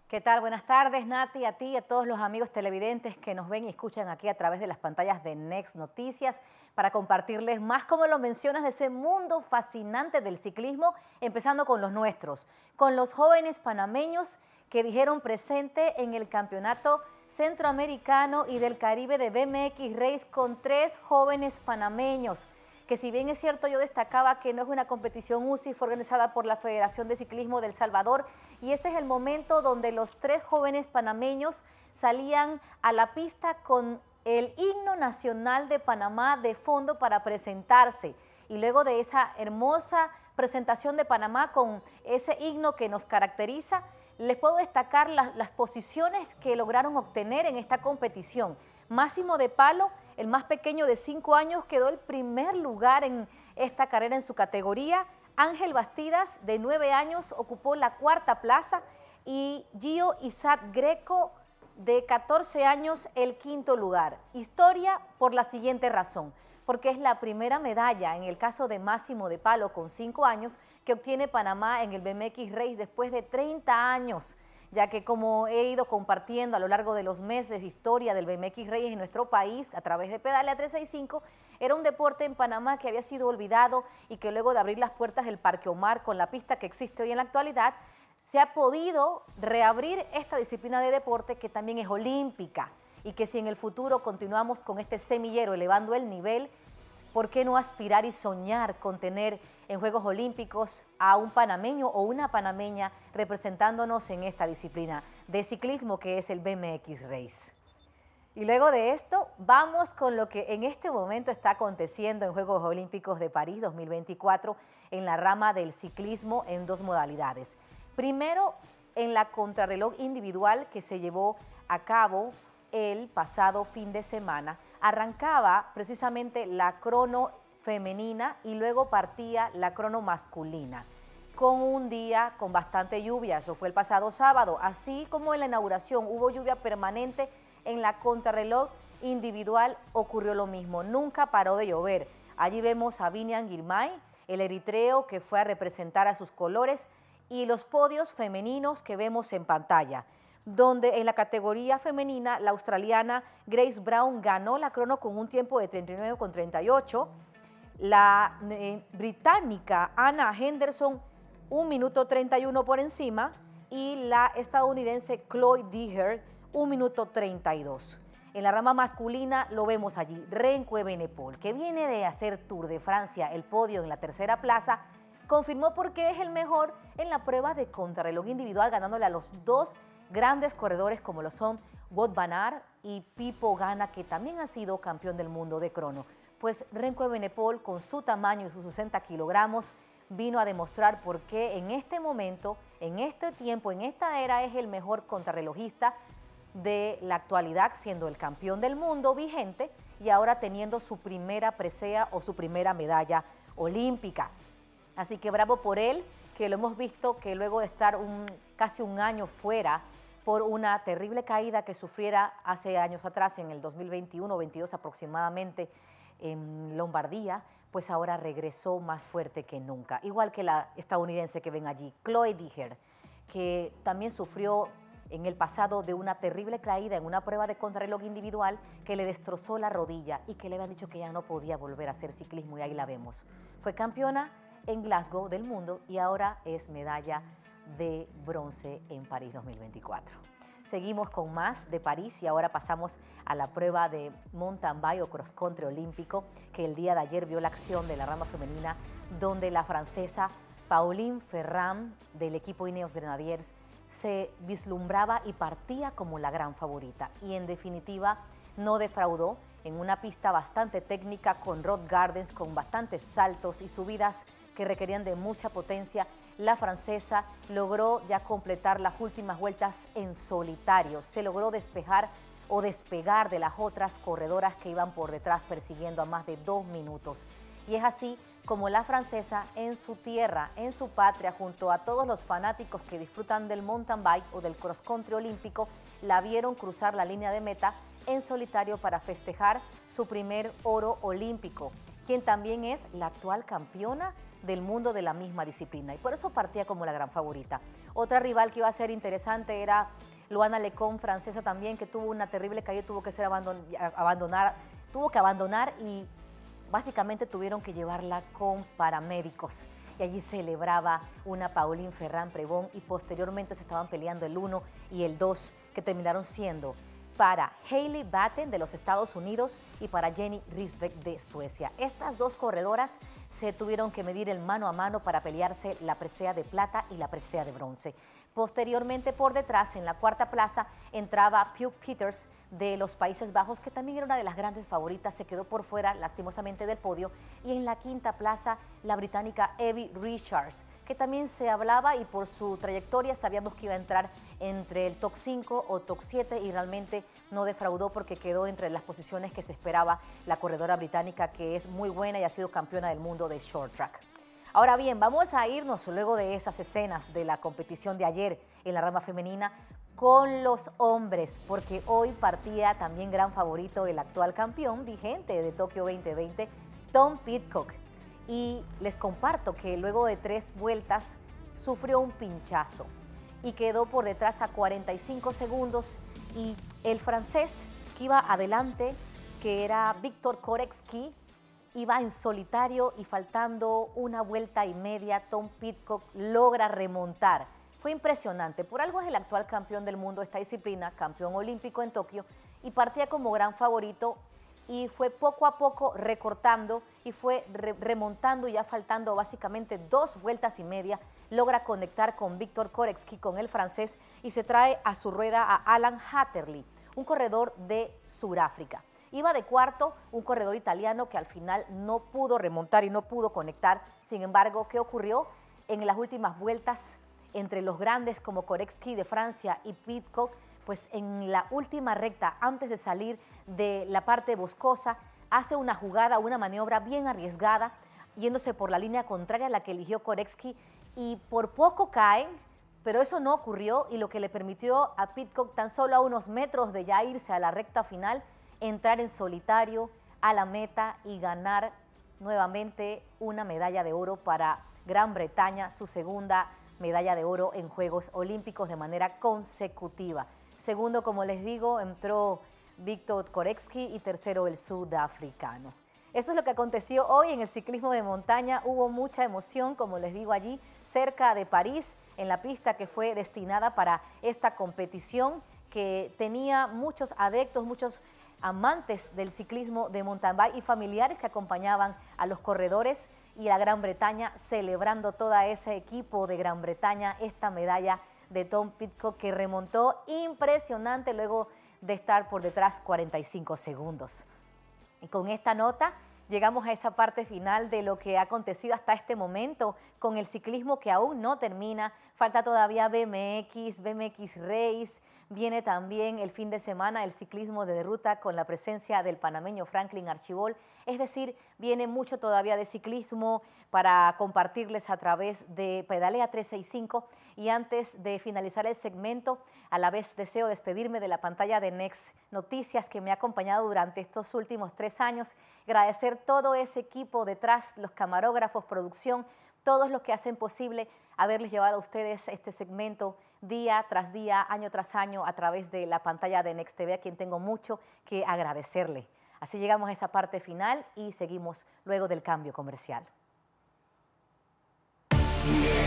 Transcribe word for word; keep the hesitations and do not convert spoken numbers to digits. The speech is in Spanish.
¿Qué tal? Buenas tardes, Nati, a ti y a todos los amigos televidentes que nos ven y escuchan aquí a través de las pantallas de Next Noticias para compartirles más, como lo mencionas, de ese mundo fascinante del ciclismo, empezando con los nuestros, con los jóvenes panameños que dijeron presente en el Campeonato Centroamericano y del Caribe de B M X Race con tres jóvenes panameños, que si bien es cierto yo destacaba que no es una competición U C I, fue organizada por la Federación de Ciclismo del Salvador, y este es el momento donde los tres jóvenes panameños salían a la pista con el himno nacional de Panamá de fondo para presentarse, y luego de esa hermosa presentación de Panamá con ese himno que nos caracteriza, les puedo destacar las, las posiciones que lograron obtener en esta competición. Máximo de Palo, el más pequeño de cinco años, quedó el primer lugar en esta carrera en su categoría. Ángel Bastidas, de nueve años, ocupó la cuarta plaza y Gio Isaac Greco, de catorce años, el quinto lugar. Historia por la siguiente razón, porque es la primera medalla en el caso de Máximo de Palo, con cinco años, que obtiene Panamá en el B M X Race después de treinta años, ya que como he ido compartiendo a lo largo de los meses historia del B M X Race en nuestro país a través de Pedalea trescientos sesenta y cinco, era un deporte en Panamá que había sido olvidado y que luego de abrir las puertas del Parque Omar con la pista que existe hoy en la actualidad, se ha podido reabrir esta disciplina de deporte que también es olímpica y que si en el futuro continuamos con este semillero elevando el nivel, ¿por qué no aspirar y soñar con tener en Juegos Olímpicos a un panameño o una panameña representándonos en esta disciplina de ciclismo que es el B M X Race? Y luego de esto, vamos con lo que en este momento está aconteciendo en Juegos Olímpicos de París dos mil veinticuatro en la rama del ciclismo en dos modalidades. Primero, en la contrarreloj individual que se llevó a cabo el pasado fin de semana, arrancaba precisamente la crono femenina y luego partía la crono masculina, con un día con bastante lluvia. Eso fue el pasado sábado, así como en la inauguración hubo lluvia permanente. En la contrarreloj individual ocurrió lo mismo, nunca paró de llover. Allí vemos a Biniam Girmay, el eritreo que fue a representar a sus colores, y los podios femeninos que vemos en pantalla, donde en la categoría femenina la australiana Grace Brown ganó la crono con un tiempo de treinta y nueve con treinta y ocho, la eh, británica Anna Henderson un minuto treinta y uno por encima, y la estadounidense Chloe Deher un minuto treinta y dos. En la rama masculina lo vemos allí, Remco Evenepoel, que viene de hacer Tour de Francia, el podio en la tercera plaza, confirmó por qué es el mejor en la prueba de contrarreloj individual, ganándole a los dos grandes corredores como lo son Wout van Aert y Pipo Ganna, que también ha sido campeón del mundo de crono. Pues Remco Evenepoel, con su tamaño y sus sesenta kilogramos, vino a demostrar por qué en este momento, en este tiempo, en esta era, es el mejor contrarrelojista de la actualidad, siendo el campeón del mundo vigente y ahora teniendo su primera presea o su primera medalla olímpica. Así que bravo por él, que lo hemos visto que luego de estar un, casi un año fuera por una terrible caída que sufriera hace años atrás, en el dos mil veintiuno veintidós aproximadamente, en Lombardía, pues ahora regresó más fuerte que nunca. Igual que la estadounidense que ven allí, Chloe Deher, que también sufrió en el pasado de una terrible caída en una prueba de contrarreloj individual que le destrozó la rodilla y que le habían dicho que ya no podía volver a hacer ciclismo, y ahí la vemos. Fue campeona en Glasgow del mundo y ahora es medalla de bronce en París dos mil veinticuatro. Seguimos con más de París y ahora pasamos a la prueba de mountain bike o cross country olímpico, que el día de ayer vio la acción de la rama femenina, donde la francesa Pauline Ferrand del equipo Ineos Grenadiers se vislumbraba y partía como la gran favorita, y en definitiva no defraudó en una pista bastante técnica con rock gardens, con bastantes saltos y subidas que requerían de mucha potencia. La francesa logró ya completar las últimas vueltas en solitario, se logró despejar o despegar de las otras corredoras que iban por detrás persiguiendo a más de dos minutos. Y es así como la francesa en su tierra, en su patria, junto a todos los fanáticos que disfrutan del mountain bike o del cross country olímpico, la vieron cruzar la línea de meta en solitario para festejar su primer oro olímpico. quien también es la actual campeona del mundo de la misma disciplina, y por eso partía como la gran favorita. Otra rival que iba a ser interesante era Luana Lecomte, francesa también, que tuvo una terrible caída, tuvo que ser abandon abandonar, tuvo que abandonar y básicamente tuvieron que llevarla con paramédicos. Y allí celebraba una Pauline Ferrand-Prevot y posteriormente se estaban peleando el uno y el dos, que terminaron siendo para Hailey Batten de los Estados Unidos y para Jenny Rissbeck de Suecia. Estas dos corredoras se tuvieron que medir el mano a mano para pelearse la presea de plata y la presea de bronce. Posteriormente, por detrás, en la cuarta plaza, entraba Puk Peters de los Países Bajos, que también era una de las grandes favoritas, se quedó por fuera lastimosamente del podio. Y en la quinta plaza, la británica Evie Richards, que también se hablaba y por su trayectoria sabíamos que iba a entrar entre el top cinco o top siete, y realmente no defraudó porque quedó entre las posiciones que se esperaba la corredora británica, que es muy buena y ha sido campeona del mundo de short track. Ahora bien, vamos a irnos luego de esas escenas de la competición de ayer en la rama femenina con los hombres, porque hoy partía también gran favorito el actual campeón vigente de Tokio veinte veinte, Tom Pidcock. Y les comparto que luego de tres vueltas sufrió un pinchazo y quedó por detrás a cuarenta y cinco segundos, y el francés que iba adelante, que era Viktor Koretsky, iba en solitario y faltando una vuelta y media, Tom Pidcock logra remontar. Fue impresionante, por algo es el actual campeón del mundo de esta disciplina, campeón olímpico en Tokio, y partía como gran favorito y fue poco a poco recortando y fue re remontando, ya faltando básicamente dos vueltas y media, logra conectar con Viktor Koretsky, con el francés, y se trae a su rueda a Alan Hatterley, un corredor de Sudáfrica. Iba de cuarto un corredor italiano que al final no pudo remontar y no pudo conectar. Sin embargo, ¿qué ocurrió? En las últimas vueltas, entre los grandes como Koretsky de Francia y Pidcock, pues en la última recta, antes de salir de la parte boscosa, hace una jugada, una maniobra bien arriesgada, yéndose por la línea contraria a la que eligió Koretsky, y por poco caen, pero eso no ocurrió, y lo que le permitió a Pidcock, tan solo a unos metros de ya irse a la recta final, entrar en solitario a la meta y ganar nuevamente una medalla de oro para Gran Bretaña, su segunda medalla de oro en Juegos Olímpicos de manera consecutiva. Segundo, como les digo, entró Viktor Koretsky y tercero el sudafricano. Eso es lo que aconteció hoy en el ciclismo de montaña. Hubo mucha emoción, como les digo, allí cerca de París, en la pista que fue destinada para esta competición, que tenía muchos adeptos, muchos amantes del ciclismo de mountain bike y familiares que acompañaban a los corredores, y la Gran Bretaña celebrando toda ese equipo de Gran Bretaña esta medalla de Tom Pidcock, que remontó impresionante luego de estar por detrás cuarenta y cinco segundos. Y con esta nota llegamos a esa parte final de lo que ha acontecido hasta este momento con el ciclismo, que aún no termina. Falta todavía B M X, B M X Race, viene también el fin de semana el ciclismo de ruta con la presencia del panameño Franklin Archibald. Es decir, viene mucho todavía de ciclismo para compartirles a través de Pedalea trescientos sesenta y cinco. Y antes de finalizar el segmento, a la vez deseo despedirme de la pantalla de Next Noticias, que me ha acompañado durante estos últimos tres años. Agradecer todo ese equipo detrás, los camarógrafos, producción, todos los que hacen posible haberles llevado a ustedes este segmento día tras día, año tras año, a través de la pantalla de Next T V, a quien tengo mucho que agradecerle. Así llegamos a esa parte final y seguimos luego del cambio comercial.